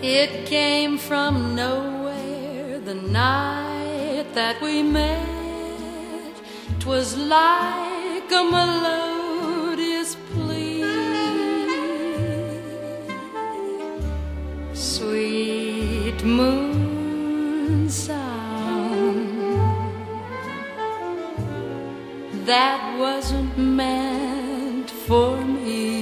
It came from nowhere the night that we met. 'Twas like a melodious plea, sweet moon sound that wasn't meant for me.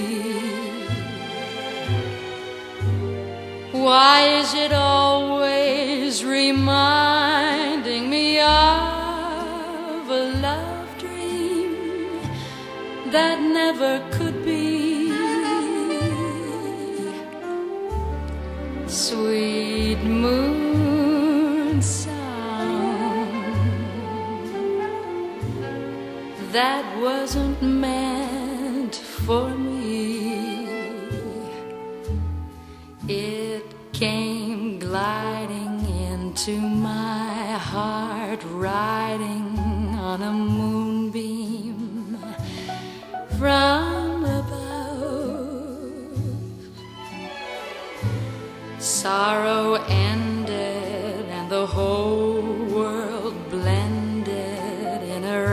Why is it always reminding me of a love dream that never could be? Sweet moon sound that wasn't meant for me. It came gliding into my heart, riding on a moonbeam from above. Sorrow ended and the whole world blended in a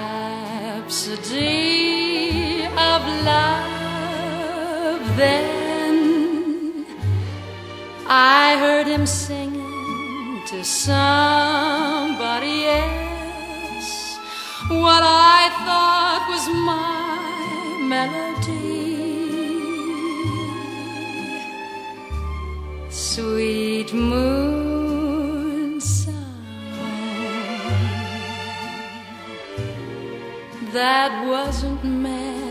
rhapsody of love. Then I heard him singing to somebody else what I thought was my melody. Sweet moon sound that wasn't meant